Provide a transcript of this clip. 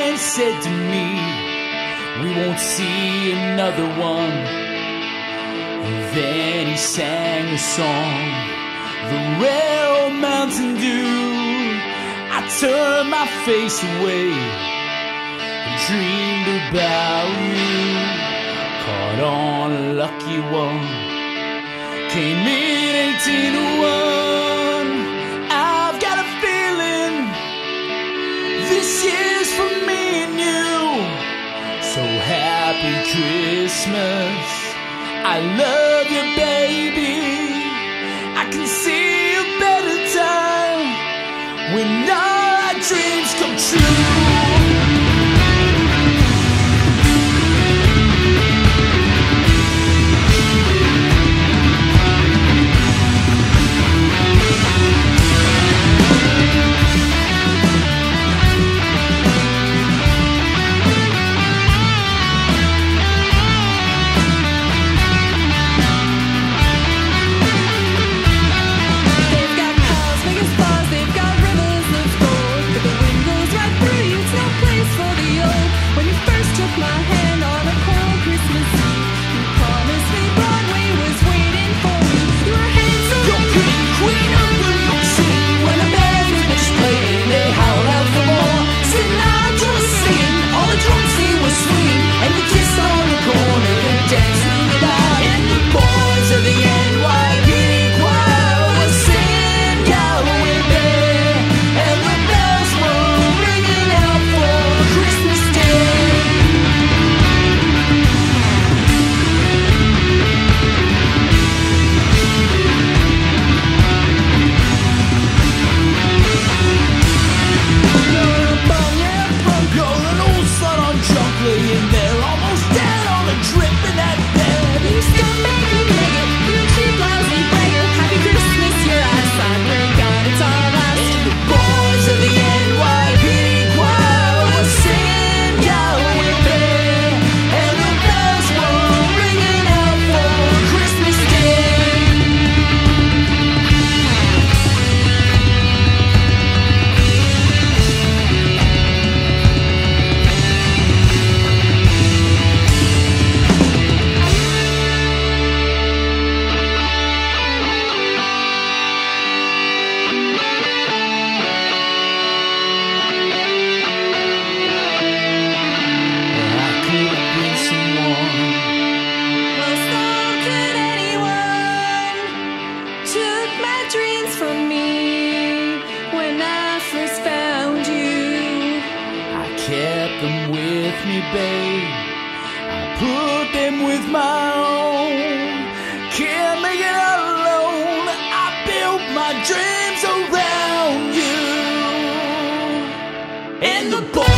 man said to me, we won't see another one. And then he sang a song, the rare old Mountain Dew. I turned my face away and dreamed about you. Caught on a lucky one, came in 1801. I've got a feeling this year's for me and you. So happy Christmas, I love you, baby. I can see a better time when all our dreams come true. Kept them with me, babe. I put them with my own. Can't make it all alone. I built my dreams around you. And the boy